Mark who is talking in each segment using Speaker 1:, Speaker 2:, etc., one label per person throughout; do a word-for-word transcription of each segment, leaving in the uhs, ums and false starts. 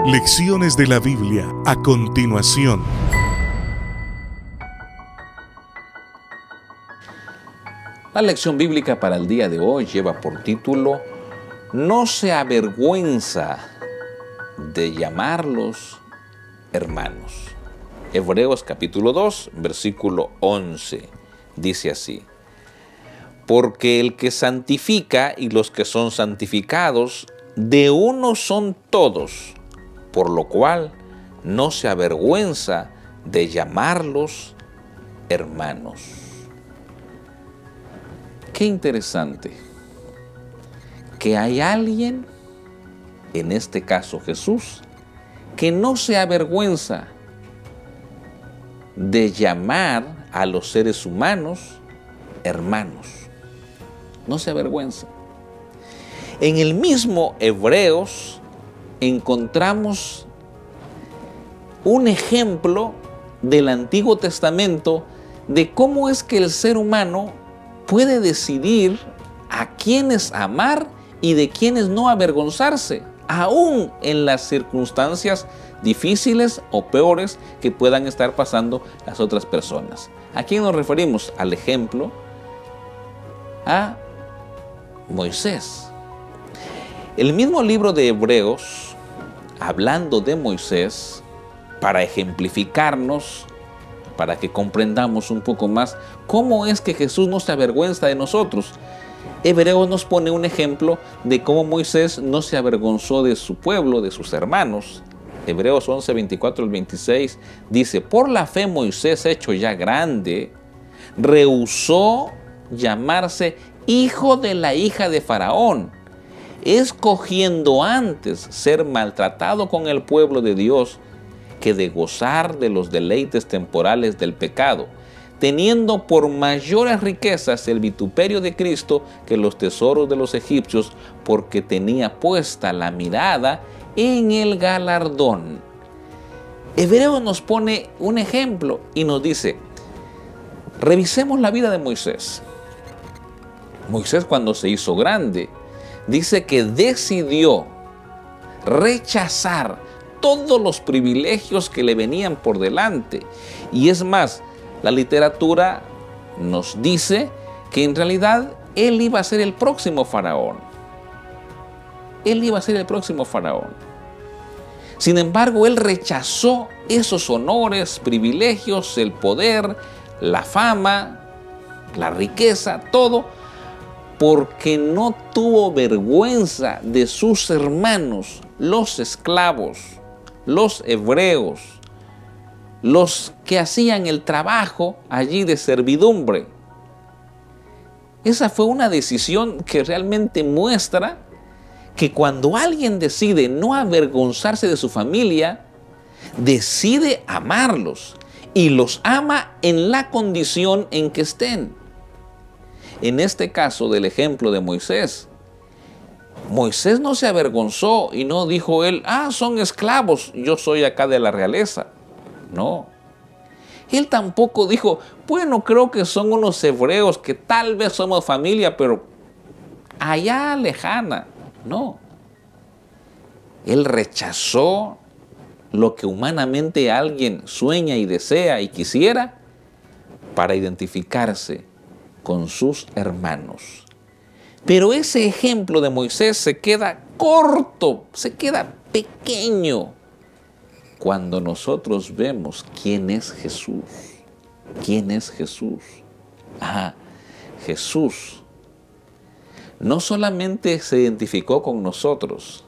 Speaker 1: Lecciones de la Biblia a continuación.
Speaker 2: La lección bíblica para el día de hoy lleva por título: No se avergüenza de llamarlos hermanos. Hebreos capítulo dos, versículo once, dice así: Porque el que santifica y los que son santificados, de uno son todos, por lo cual no se avergüenza de llamarlos hermanos. Qué interesante que hay alguien, en este caso Jesús, que no se avergüenza de llamar a los seres humanos hermanos. No se avergüenza. En el mismo Hebreos encontramos un ejemplo del Antiguo Testamento de cómo es que el ser humano puede decidir a quiénes amar y de quiénes no avergonzarse, aún en las circunstancias difíciles o peores que puedan estar pasando las otras personas. ¿A quién nos referimos? Al ejemplo a Moisés. El mismo libro de Hebreos, hablando de Moisés, para ejemplificarnos, para que comprendamos un poco más cómo es que Jesús no se avergüenza de nosotros, Hebreos nos pone un ejemplo de cómo Moisés no se avergonzó de su pueblo, de sus hermanos. Hebreos once, veinticuatro al veintiséis dice: Por la fe Moisés, hecho ya grande, rehusó llamarse hijo de la hija de Faraón, escogiendo antes ser maltratado con el pueblo de Dios que de gozar de los deleites temporales del pecado, teniendo por mayores riquezas el vituperio de Cristo que los tesoros de los egipcios, porque tenía puesta la mirada en el galardón. Hebreo nos pone un ejemplo y nos dice: revisemos la vida de Moisés. Moisés, cuando se hizo grande, dice que decidió rechazar todos los privilegios que le venían por delante. Y es más, la literatura nos dice que en realidad él iba a ser el próximo faraón. Él iba a ser el próximo faraón. Sin embargo, él rechazó esos honores, privilegios, el poder, la fama, la riqueza, todo, porque no tuvo vergüenza de sus hermanos, los esclavos, los hebreos, los que hacían el trabajo allí de servidumbre. Esa fue una decisión que realmente muestra que cuando alguien decide no avergonzarse de su familia, decide amarlos y los ama en la condición en que estén. En este caso del ejemplo de Moisés, Moisés no se avergonzó y no dijo él: ah, son esclavos, yo soy acá de la realeza. No. Él tampoco dijo: bueno, creo que son unos hebreos que tal vez somos familia, pero allá lejana. No. Él rechazó lo que humanamente alguien sueña y desea y quisiera para identificarse con sus hermanos. Pero ese ejemplo de Moisés se queda corto, se queda pequeño cuando nosotros vemos quién es Jesús. ¿Quién es Jesús? Ah, Jesús no solamente se identificó con nosotros,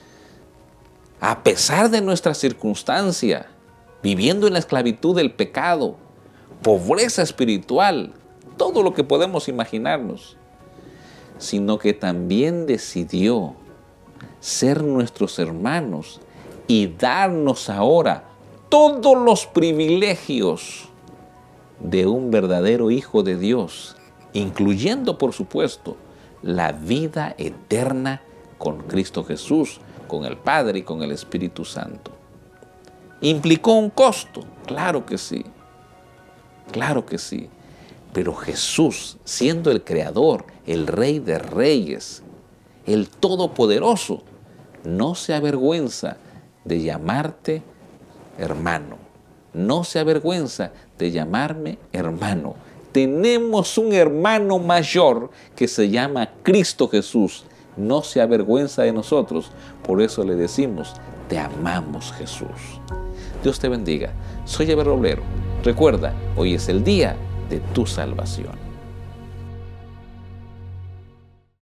Speaker 2: a pesar de nuestra circunstancia, viviendo en la esclavitud del pecado, pobreza espiritual, todo lo que podemos imaginarnos, sino que también decidió ser nuestros hermanos y darnos ahora todos los privilegios de un verdadero Hijo de Dios, incluyendo, por supuesto, la vida eterna con Cristo Jesús, con el Padre y con el Espíritu Santo. ¿Implicó un costo? Claro que sí, claro que sí. Pero Jesús, siendo el Creador, el Rey de Reyes, el Todopoderoso, no se avergüenza de llamarte hermano. No se avergüenza de llamarme hermano. Tenemos un hermano mayor que se llama Cristo Jesús. No se avergüenza de nosotros. Por eso le decimos, te amamos, Jesús. Dios te bendiga. Soy Eber Roblero. Recuerda, hoy es el día de tu salvación.